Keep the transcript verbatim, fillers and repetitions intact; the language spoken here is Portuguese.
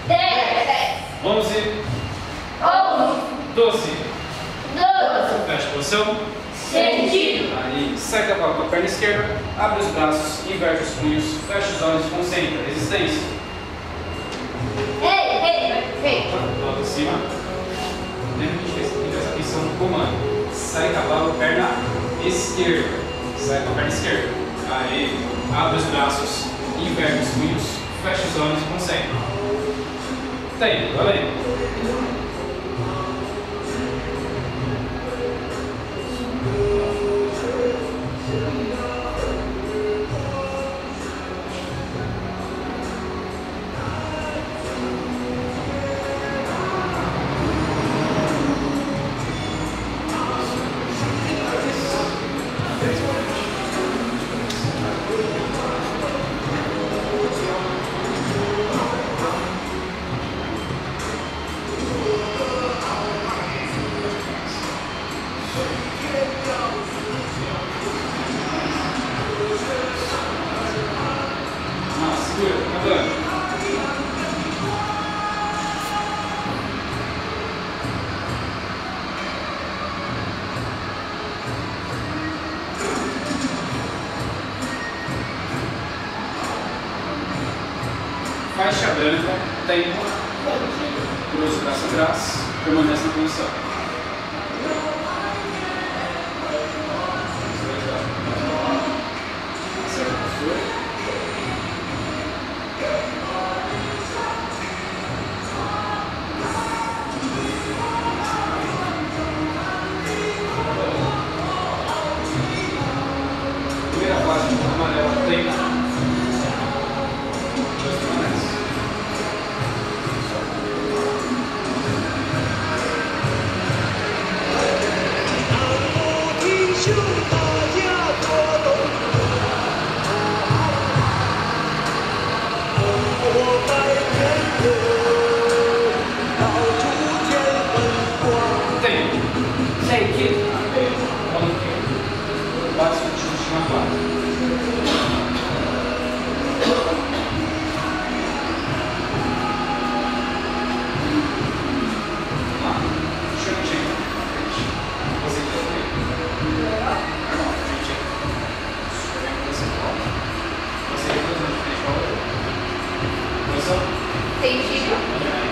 dez, onze, onze, doze. doze. Fecha a posição. Sentido. Aí, sai a cavalo com a perna esquerda, abre os braços, inverte os punhos, fecha os olhos, concentra. Resistência. Ei, ei, ei. Coloca em cima. Lembra que a gente fez essa atenção no comando. Sai cavalo, perna esquerda. Sai com a perna esquerda. Aí, abre os braços, inverte os punhos, fecha os olhos e concentra. Tem, valendo. Faixa branca, tempo, cruza o braço atrás, permanece na posição. Acerta a postura. Primeira fase, amarela, tempo. Sentido.